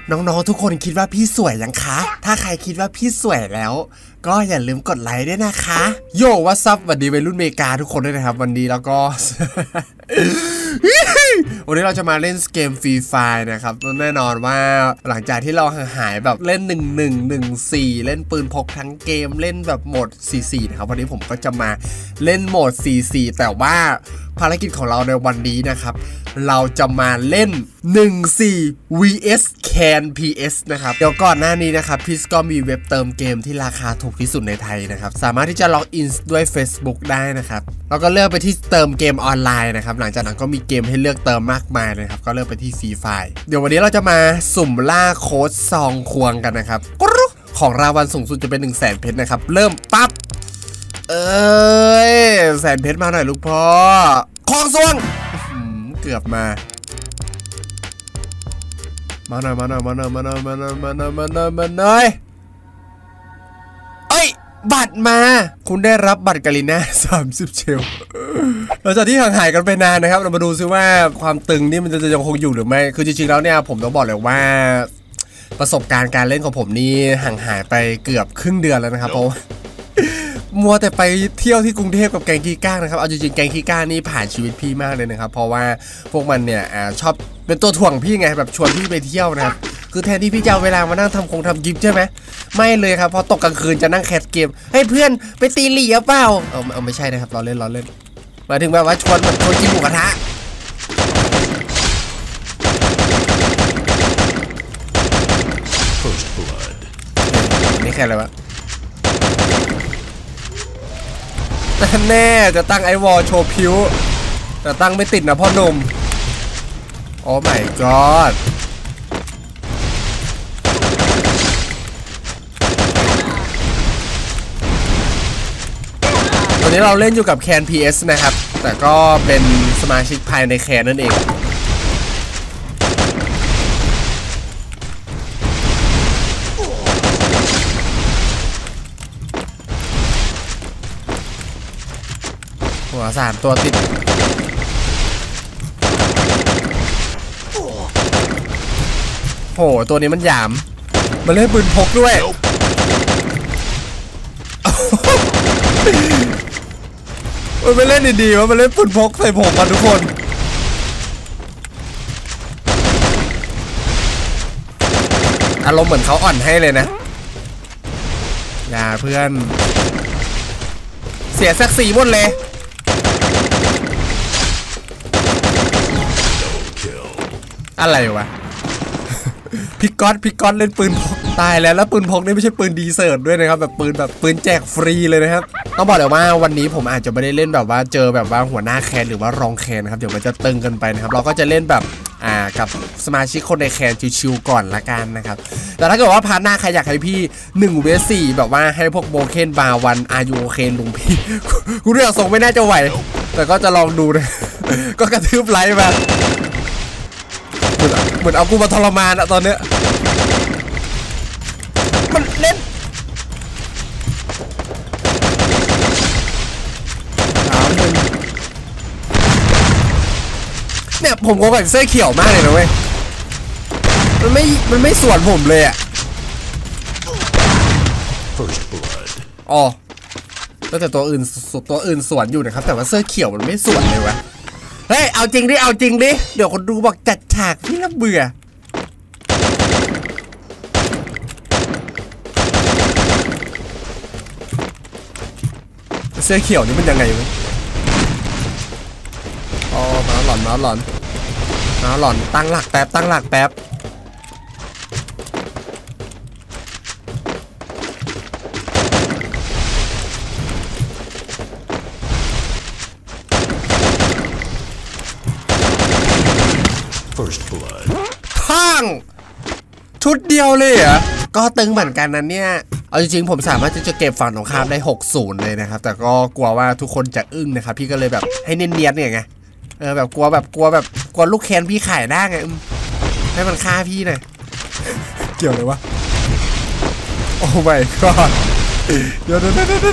น้องๆทุกคนคิดว่าพี่สวยยังคะถ้าใครคิดว่าพี่สวยแล้วก็อย่าลืมกดไลค์ด้วยนะคะโย่วัสดีวัสดีวัยรุ่นเมกาทุกคนด้วยนะครับวันนี้แล้วก็ วันนี้เราจะมาเล่นเกมฟรีไฟร์นะครับแน่นอนว่าหลังจากที่เราหายแบบเล่น1114เล่นปืนพกทั้งเกมเล่นแบบโหมด44นะครับวันนี้ผมก็จะมาเล่นโหมด44แต่ว่าภารกิจของเราในวันนี้นะครับเราจะมาเล่น14 vs Can PS นะครับเดี๋ยวก่อนหน้านี้นะครับพี่ก็มีเว็บเติมเกมที่ราคาถูกที่สุดในไทยนะครับสามารถที่จะล็อกอินด้วย Facebook ได้นะครับแล้วก็เลือกไปที่เติมเกมออนไลน์นะครับหลังจากนั้นก็มีเกมให้เลือกเติมมากมายเลยครับก็เลือกไปที่ฟรีไฟร์เดี๋ยววันนี้เราจะมาสุ่มล่าโค้ดซองควงกันนะครับของรางวัลสูงสุดจะเป็น100,000 เพชรนะครับเริ่มปั๊บ100,000 เพชรมาหน่อยลูกพ่อของซวงเกือบมาหน่อยเอ้ยบัตรมาคุณได้รับบัตรกาลิน่า30 เชลหลังจากที่ห่างหายกันไปนานนะครับเรามาดูซิว่าความตึงนี่มันจะยังคงอยู่หรือไม่คือจริงๆแล้วเนี่ยผมต้องบอกเลยว่าประสบการณ์การเล่นของผมนี่ห่างหายไปเกือบครึ่งเดือนแล้วนะครับเพราะมัวแต่ไปเที่ยวที่กรุงเทพกับแกงขี้ก้างนะครับเอาจริงๆแกงขี้ก้างนี่ผ่านชีวิตพี่มากเลยนะครับเพราะว่าพวกมันเนี่ยชอบเป็นตัวถ่วงพี่ไงแบบชวนพี่ไปเที่ยวนะครับคือแทนที่พี่จะเอาเวลามานั่งทำกิฟต์ใช่ไหมไม่เลยครับพอตกกลางคืนจะนั่งแคสเกมให้เพื่อนไปตีเหลี่ยเปล่าเอาไม่ใช่นะครับเราเล่นหมายถึงแบบว่าชวนกินหมูกระทะนี่แค่อะไรวะแน่จะตั้งไอวอลโชว์พิวแต่ตั้งไม่ติดนะพ่อหนุ่มโอ้ my god วันนี้เราเล่นอยู่กับ Can PS นะครับแต่ก็เป็นสมาชิกภายในแคนนั่นเองหัว3 ตัวติดโหตัวนี้มันหยามมันเล่นปืนพกด้วยมันไม่เล่นดีๆว่ามันเล่นปืนพกใส่ผมกันทุกคนอารมณ์เหมือนเขาอ่อนให้เลยนะอย่าเพื่อนเสียศักดิ์ศรีหมดเลยอะไรวะพี่ก๊อตเล่นปืนพกตายแล้วปืนพกนี่ไม่ใช่ปืนดีเซิร์ตด้วยนะครับแบบปืนแจกฟรีเลยนะครับต้องบอกเลยว่าวันนี้ผมอาจจะไม่ได้เล่นแบบว่าเจอแบบว่าหัวหน้าแคนหรือว่ารองแคนนะครับเดี๋ยวมันจะตึงกันไปนะครับเราก็จะเล่นแบบกับสมาชิกคนในแคนชิวๆก่อนละกันนะครับแต่ถ้าเกิดว่าพาร์ทหน้าใครอยากให้พี่1 vs 4แบบว่าให้พวกโบเคนบาวันอายุโอเคนลุงพี่กูเรื่องส่งไม่น่าจะไหวแต่ก็จะลองดูนะก็กระทืบไลค์มาเหมือนเอากูมาทรมานอะตอนเนี้ยมันเล่นเนี่ยผมงงกับเสื้อเขียวมากเลยนะเว้ยมันไม่สวนผมเลยอะอ๋อแล้วแต่ตัวอื่นสวนอยู่นะครับแต่ว่าเสื้อเขียวมันไม่สวนเลยวะเฮ้ยเอาจริงดิเดี๋ยวคนดูบอกจัดฉากพี่น่าเบื่อเสื้อเขียวนี่มันยังไงวะอ๋อมาหลอนตั้งหลักแป๊บข้างชุดเดียวเลยเหรอก็ตึงเหมือนกันนะเนี่ยเอาจริงๆผมสามารถจะเก็บฝั่งตรงข้ามได้60เลยนะครับแต่ก็กลัวว่าทุกคนจะอึ้งนะครับพี่ก็เลยแบบให้เนียนๆเนี่ยไงแบบกลัวลูกแคนพี่ขายได้ไงให้มันฆ่าพี่หน่อยเกี่ยวเลยวะโอ้ my god เดี๋ยว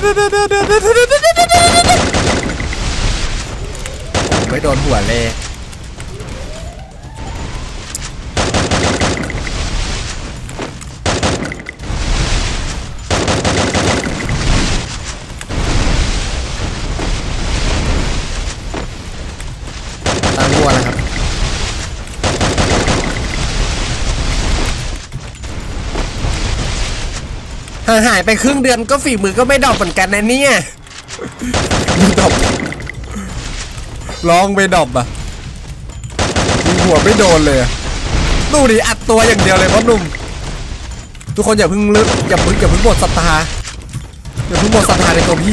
ไม่โดนหัวเลยหายไปครึ่งเดือนก็ฝีมือก็ไม่ดรอปเหมือนกันนะเนี่ยดรอปลองไปดรอปอะยิงหัวไม่โดนเลยดูดิอัดตัวอย่างเดียวเลยพ่อหนุ่มทุกคนอย่าเพิ่งลึกอย่าเพิ่งหมดศรัทธาอย่าเพิ่งหมดศรัทธาในตัวพี่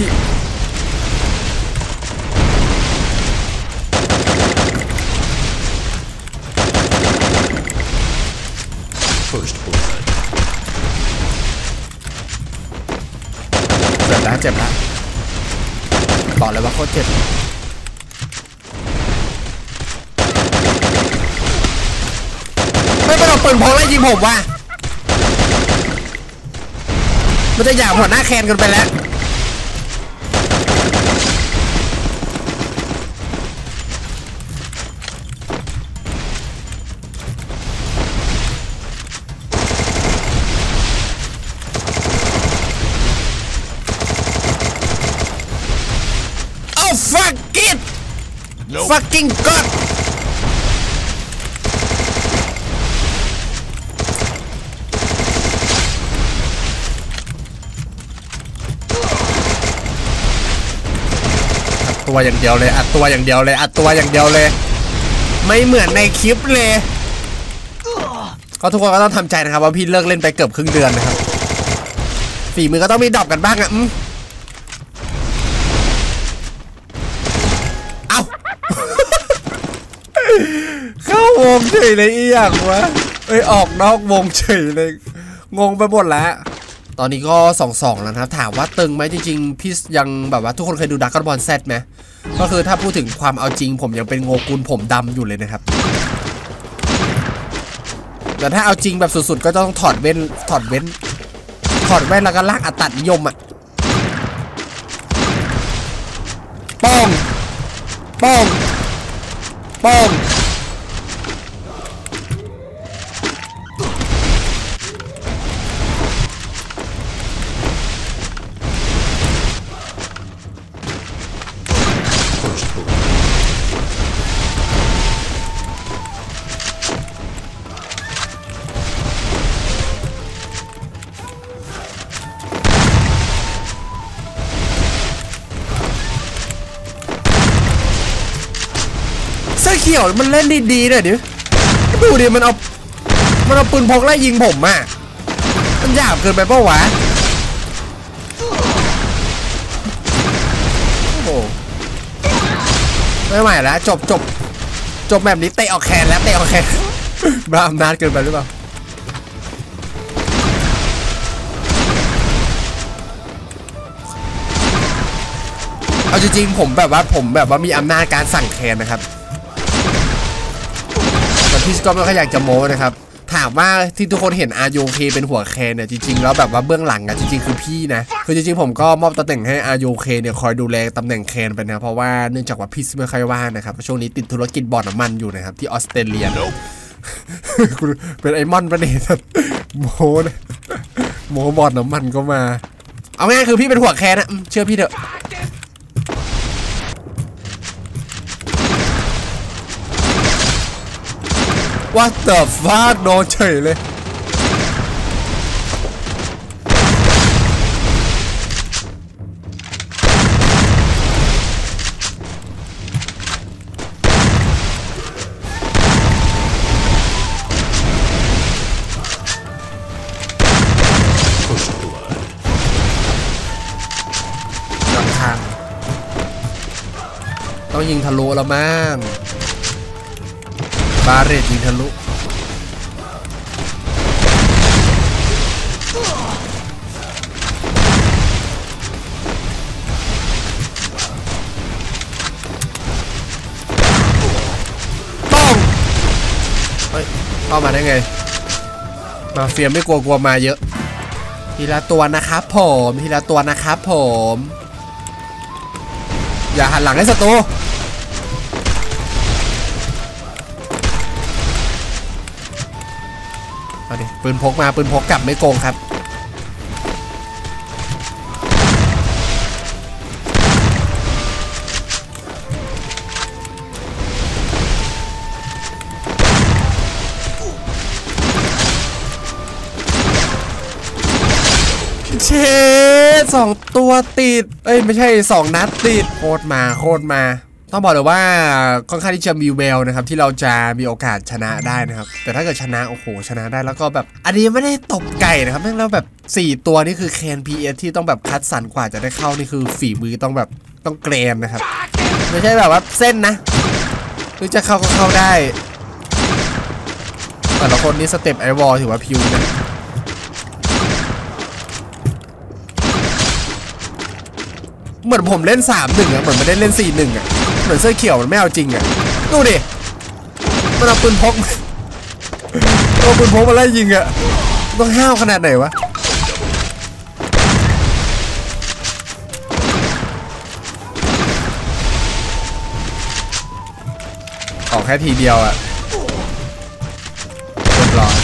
เจ็บแล้วบอกเลยว่าโคตรเจ็บไม่เป็นเอาปืนพกแล้วยิงผมว่ะมันจะหยาบหัวหน้าแคนกันไปแล้วfuck it fucking god ตัวอย่างเดียวเลยอัดตัวอย่างเดียวเลยอัดตัวอย่างเดียวเลยไม่เหมือนในคลิปเลยก็ทุกคนก็ต้องทำใจนะครับว่าพี่เลิกเล่นไปเกือบครึ่งเดือนนะครับฝีมือก็ต้องมีดรอปกันบ้างอะเข้าวงเฉยเลยอีกอย่างวะออกนอกวงเฉยเลยงงไปหมดแล้วตอนนี้ก็2-2แล้วนะครับถามว่าตึงไหมจริงๆพี่ยังแบบว่าทุกคนเคยดูดราก้อนบอลแซดไหมก็คือถ้าพูดถึงความเอาจริงผมยังเป็นโงกุลผมดำอยู่เลยนะครับแต่ถ้าเอาจริงแบบสุดๆก็ต้องถอดแว่นแล้วก็ลากอัตนิยมอ่ะป้องเสื้อเขียวมันเล่นดีๆเลยดิดูดิมันเอาปืนพกไล่ยิงผมอ่ะมันหยาบเกินไปเปล่าวะโอ้ไม่ไหวแล้วจบแบบนี้เตะออกแขนแล้วเตะออกแขนบ้าอำนาจเกินไปหรือเปล่าเอาจริงๆผมแบบว่ามีอำนาจการสั่งแคนนะครับแต่พี่ก็ไม่ค่อยอยากจะโม้นะครับถามว่าที่ทุกคนเห็นอาโยเคเป็นหัวแคนเนี่ยจริงๆแล้วแบบว่าเบื้องหลังอะจริงๆคือพี่นะคือจริงๆผมก็มอบตำแหน่งให้อาโยเคเนี่ยคอยดูแลตำแหน่งแคนไปนะเพราะว่าเนื่องจากว่าพี่ไม่ค่อยว่างนะครับช่วงนี้ติดธุรกิจบ่อน้ำมันอยู่นะครับที่ออสเตรเลียเป็นไอมอนประเดี๋ยวโมบ่อน้ำมันก็มาเอาง่ายคือพี่เป็นหัวแคนนะเชื่อพี่เถอะว่าแต่ฟาดโดนเฉยเลยต้องยิงทะลุแล้วมั้งบาเรตยิงทะลุเข้ามาได้ไงมาเฟียไม่กลัวมาเยอะทีละตัวนะครับผมทีละตัวนะครับผมอย่าหันหลังให้ศัตรูเอาดิปืนพกมาปืนพกกลับไม่โกงครับเชด2 ตัวติดเอ้ยไม่ใช่2 นัดติดโคตรมาต้องบอกเลยว่าค่อนข้างที่จะมีแววนะครับที่เราจะมีโอกาสชนะได้นะครับแต่ถ้าเกิดชนะโอ้โหชนะได้แล้วก็แบบอันนี้ไม่ได้ตบไก่นะครับแม่งแล้วแบบ4 ตัวนี่คือแคน PS ที่ต้องแบบคัดสรรกว่าจะได้เข้านี่คือฝีมือต้องเกรนนะครับไม่ใช่แบบว่าเส้นนะหรือจะเข้าก็เข้าได้แต่ละคนนี่สเต็ปไอวอลถือว่าพิวนะเหมือนผมเล่น 3-1อ่ะเหมือนไม่ได้เล่น 4-1อ่ะเหมือนเสื้อเขียวมันไม่เอาจริงอ่ะดูดิมันเอาปืนพกมาไล่ยิงอ่ะต้องห้าวขนาดไหนวะออกแค่ทีเดียวอ่ะเรียบร้อย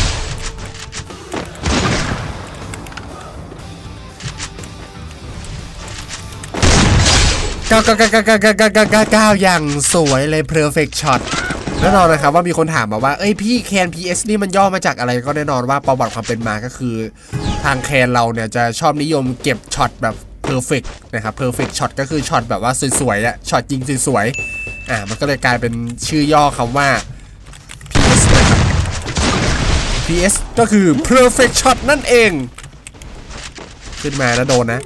ก้าวอย่างสวยเลย perfect shot แน่นอนนะครับว่ามีคนถามมาว่าเอ้ยพี่แคน PS นี่มันย่อมาจากอะไรก็แน่นอนว่าประวัติความเป็นมาก็คือทางแคนเราเนี่ยจะชอบนิยมเก็บช็อตแบบ perfect นะครับ perfect shot ก็คือช็อตแบบว่าสวยๆอะช็อตยิงสวยๆมันก็เลยกลายเป็นชื่อย่อคำว่า PS นะครับ PS ก็คือ perfect shot นั่นเองขึ้นมาแล้วโดนนะ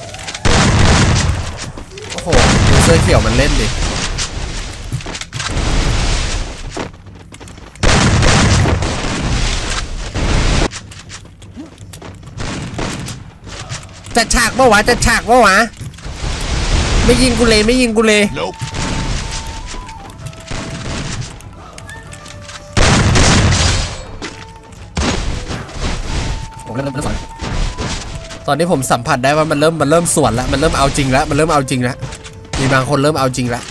โอ้โหดูเสื้อเขียวมันเล่นดิจะฉากปะวะไม่ยิงกูเลย nope. ผมเริ่มสอนตอนนี้ผมสัมผัสได้ว่ามันเริ่มสวนแล้วมันเริ่มเอาจริงแล้วมีบางคนเริ่มเอาจริงแล้ว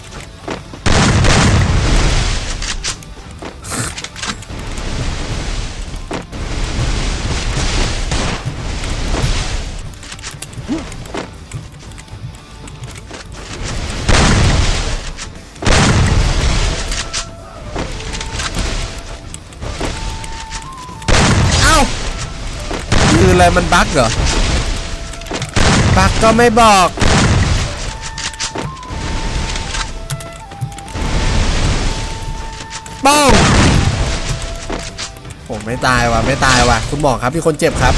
คืออะไรมันบั๊กเหรอบั๊กก็ไม่บอกป้องผมไม่ตายว่ะคุณหมอครับมีคนเจ็บครับ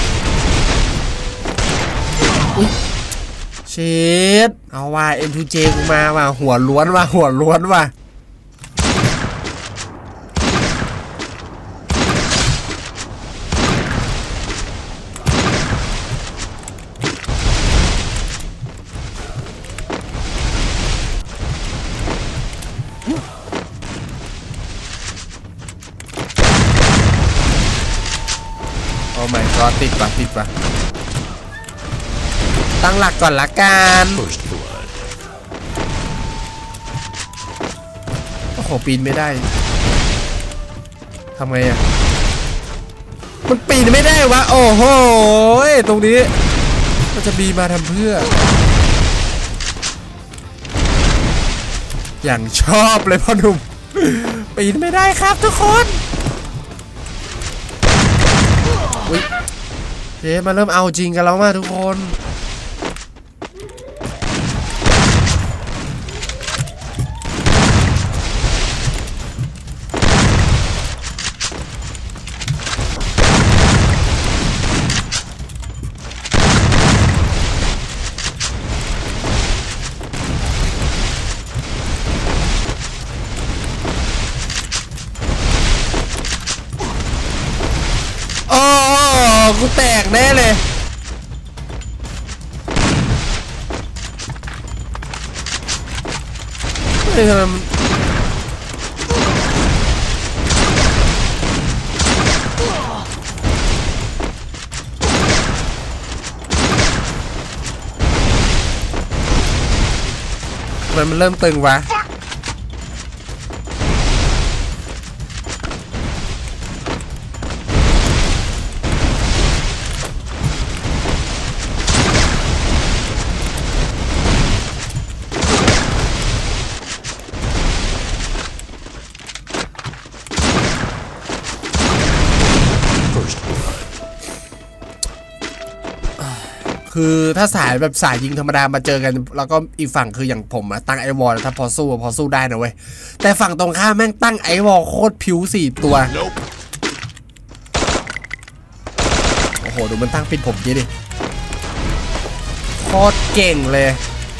เชิดเอาว่า M2J กูมาว่ะหัวล้วนว่ะโอ้ไม่ก็ติดว่ะตั้งหลักก่อนละกันโอ้โหปีนไม่ได้ทำไงอ่ะมันปีนไม่ได้วะโอ้โหตรงนี้มันจะบีมาทำเพื่ออย่างชอบเลยพ่อหนุ่มปีนไม่ได้ครับทุกคนเจ๊มาเริ่มเอาจริงกันแล้วมาทุกคนกูแตกแน่เลยมันเริ่มตึงวะคือถ้าสายแบบสายยิงธรรมดามาเจอกันแล้วก็อีกฝั่งคืออย่างผมอะตั้งไอวอลถ้าพอสู้ได้นะเว้ยแต่ฝั่งตรงข้ามแม่งตั้งไอวอลโคตรผิว4 ตัวโอ้โหดูมันตั้งปิดผมยี่ดิโคตรเก่งเลย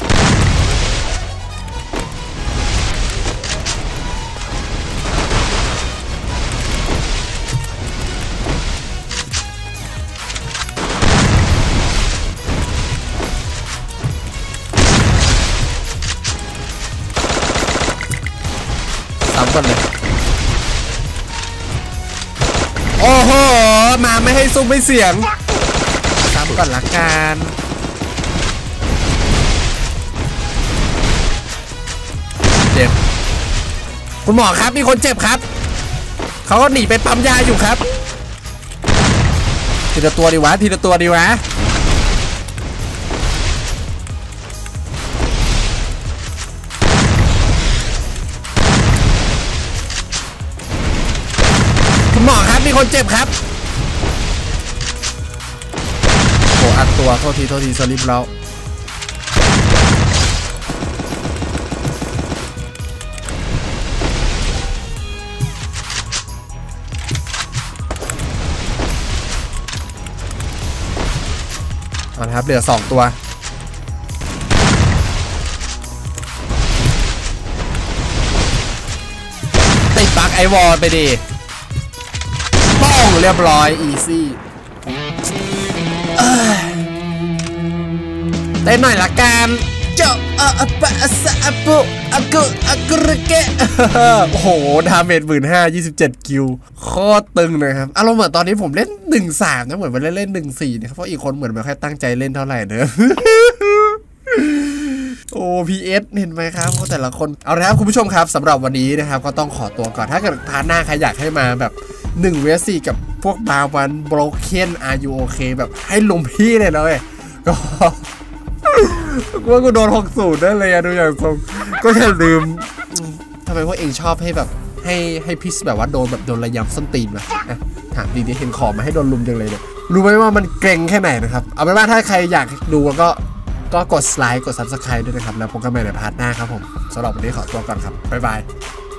ก่อนเลยโอ้โหมาไม่ให้ซุ้มไม่เสียงซ้ำก่อนละกันเจ็บคุณหมอครับมีคนเจ็บครับเขาก็หนีไปปั๊มยาอยู่ครับทีละตัวดีวะทีละตัวดีวะหมอครับมีคนเจ็บครับโอ้อัดตัวโทษทีสลิปแล้วนะครับเหลือ2 ตัวติดบั๊กไอวอลไปดิเรียบร้อยอีซี่เต้นหน่อยละกันเจ้าปะสะปุอะกุระเกะโอ้โหดาเมจ15,000 27 คิวโคตรตึงเลยครับอารมณ์เหมือนตอนนี้ผมเล่น 1-3 นะเหมือนเล่น 1-4 นะครับเพราะอีกคนเหมือนไม่ค่อยตั้งใจเล่นเท่าไหร่เนอะโอ้ PS เห็นไหมครับแต่ละคนเอาละครับคุณผู้ชมครับสำหรับวันนี้นะครับก็ต้องขอตัวก่อนถ้าเกิดพาร์ทหน้าใครอยากให้มาแบบ1 vs 4กับพวกบาวันโบรเคนอาร์ยูโอเคแบบให้ลงพี่เลยนะเว้ยก็ว่ากูโดน60ได้เลยอะดูอย่างทรงก็อย่าลืมทำไมพวกเองชอบให้แบบให้พิสแบบว่าโดนระยำส้นตีนมาถามดีๆเห็นขอมาให้โดนลุมจังเลยเนี่ยรู้ไหมว่ามันเกรงแค่ไหนนะครับเอาเป็นว่าถ้าใครอยากดูก็กดไลค์กด Subscribe ด้วยนะครับแล้วพบกันใหม่ในพาร์ทหน้าครับผมสำหรับวันนี้ขอตัวก่อนครับบ๊ายบาย